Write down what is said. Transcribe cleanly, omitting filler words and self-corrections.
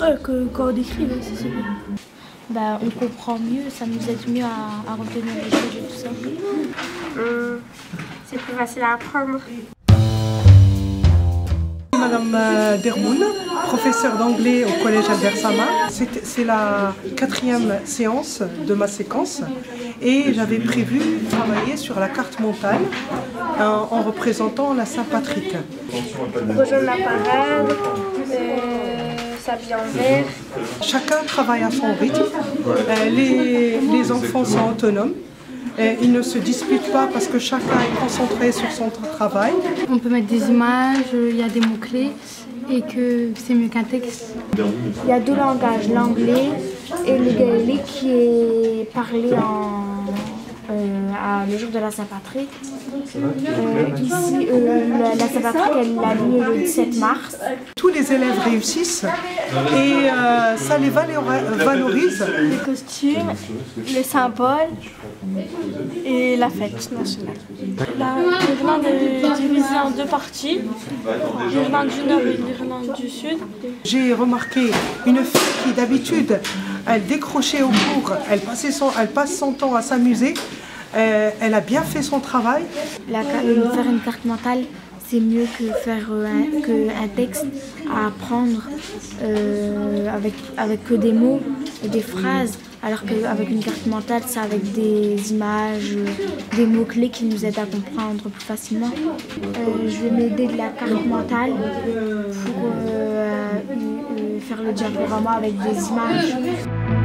Ouais, quand on écrit, ouais, c'est bien. Bah, on comprend mieux, ça nous aide mieux à retenir les choses et tout ça. C'est plus facile à apprendre. Madame Dermoun, professeure d'anglais au collège Albert Sama. C'est la 4e séance de ma séquence et j'avais prévu travailler sur la carte mentale en représentant la Saint-Patrick. Rejoindre la parade, s'habiller en vert. Chacun travaille à son rythme. Les enfants sont autonomes. Ils ne se disputent pas parce que chacun est concentré sur son travail. On peut mettre des images, il y a des mots-clés et que c'est mieux qu'un texte. Il y a deux langages, l'anglais et le gaélique qui est parlé le jour de la Saint-Patrick. Ici, la Saint-Patrick, elle a lieu le 17 mars. Tous les élèves réussissent et ça les valorise. Les costumes, les symboles et la fête nationale. L'Irlande est divisée en deux parties, l'Irlande du Nord et l'Irlande du Sud. J'ai remarqué une fille qui d'habitude, elle décrochait au cours, elle passe son temps à s'amuser. Elle a bien fait son travail. Faire une carte mentale, c'est mieux que faire un texte à apprendre avec que des mots et des phrases, alors qu'avec une carte mentale, c'est avec des images, des mots-clés qui nous aident à comprendre plus facilement. Je vais m'aider de la carte mentale pour faire le diaporama avec des images.